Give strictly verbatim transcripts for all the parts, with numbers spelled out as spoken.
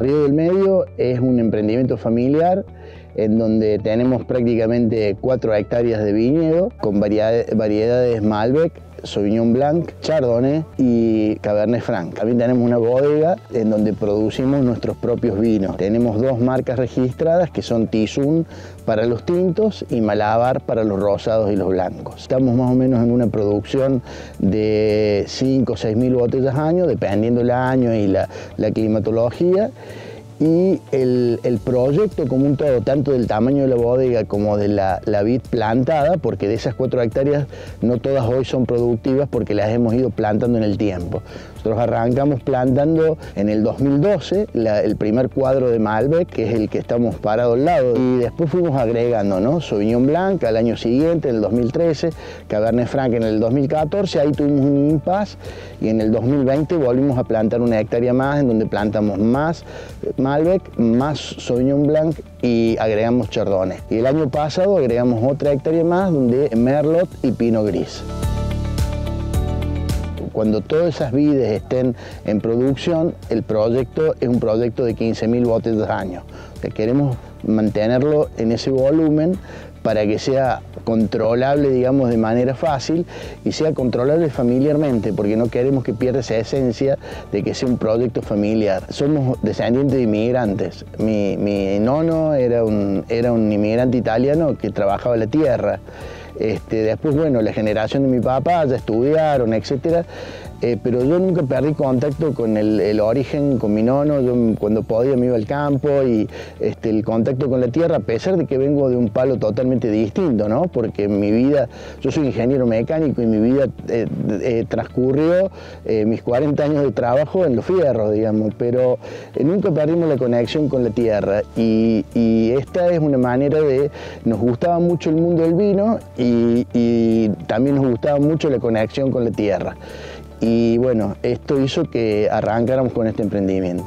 Río del Medio es un emprendimiento familiar en donde tenemos prácticamente cuatro hectáreas de viñedo con variedades, variedades Malbec, Sauvignon Blanc, Chardonnay y Cabernet Franc. También tenemos una bodega en donde producimos nuestros propios vinos. Tenemos dos marcas registradas que son Tizun para los tintos y Malabar para los rosados y los blancos. Estamos más o menos en una producción de cinco o seis mil botellas año, dependiendo el año y la, la climatología. Y el, el proyecto como un todo, tanto del tamaño de la bodega como de la, la vid plantada, porque de esas cuatro hectáreas no todas hoy son productivas porque las hemos ido plantando en el tiempo. Nosotros arrancamos plantando en el dos mil doce la, el primer cuadro de Malbec, que es el que estamos parados al lado, y después fuimos agregando, ¿no? Sauvignon Blanc al año siguiente, en el dos mil trece, Cabernet Franc en el dos mil catorce, ahí tuvimos un impasse y en el dos mil veinte volvimos a plantar una hectárea más en donde plantamos más Malbec, más Sauvignon Blanc y agregamos Chardonnay. Y el año pasado agregamos otra hectárea más donde Merlot y Pinot Gris. Cuando todas esas vides estén en producción, el proyecto es un proyecto de quince mil botellas año. O sea, queremos mantenerlo en ese volumen para que sea controlable, digamos, de manera fácil y sea controlable familiarmente, porque no queremos que pierda esa esencia de que sea un proyecto familiar. Somos descendientes de inmigrantes. Mi, mi nono era un, era un inmigrante italiano que trabajaba la tierra. Este, después, bueno, la generación de mi papá ya estudiaron, etcétera. Eh, pero yo nunca perdí contacto con el, el origen, con mi nono. Yo cuando podía me iba al campo y este, el contacto con la tierra, a pesar de que vengo de un palo totalmente distinto, ¿no? Porque en mi vida, yo soy ingeniero mecánico y mi vida eh, eh, transcurrió eh, mis cuarenta años de trabajo en los fierros, digamos, pero eh, nunca perdimos la conexión con la tierra y, y esta es una manera de, nos gustaba mucho el mundo del vino y, y también nos gustaba mucho la conexión con la tierra. Y bueno, esto hizo que arrancáramos con este emprendimiento.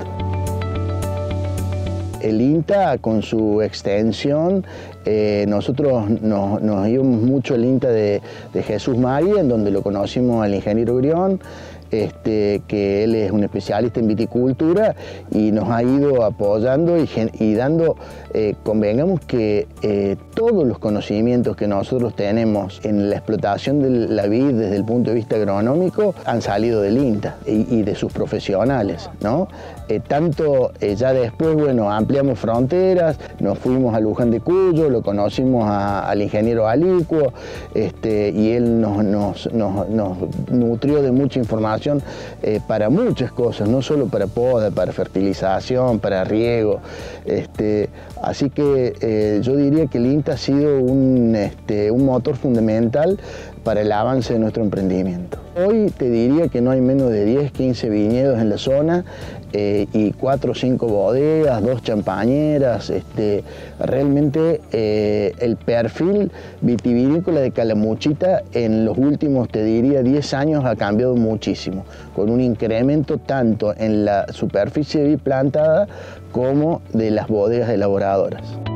El INTA, con su extensión, eh, nosotros nos, nos íbamos mucho al INTA de, de Jesús María, en donde lo conocimos al ingeniero Grión, este, que él es un especialista en viticultura y nos ha ido apoyando y, y dando, eh, convengamos que eh, todos los conocimientos que nosotros tenemos en la explotación de la vid desde el punto de vista agronómico han salido del INTA y, y de sus profesionales, ¿no? Eh, tanto eh, ya después, bueno, ampliamos fronteras, nos fuimos a Luján de Cuyo, lo conocimos a, al ingeniero Alicuo, este, y él nos, nos, nos, nos nutrió de mucha información eh, para muchas cosas, no solo para poda, para fertilización, para riego. Este, así que eh, yo diría que el INTA ha sido un, este, un motor fundamental para el avance de nuestro emprendimiento. Hoy te diría que no hay menos de diez, quince viñedos en la zona eh, y cuatro o cinco bodegas, dos champañeras. Este, realmente eh, el perfil vitivinícola de Calamuchita en los últimos, te diría, diez años ha cambiado muchísimo, con un incremento tanto en la superficie de vid plantada como de las bodegas elaboradoras.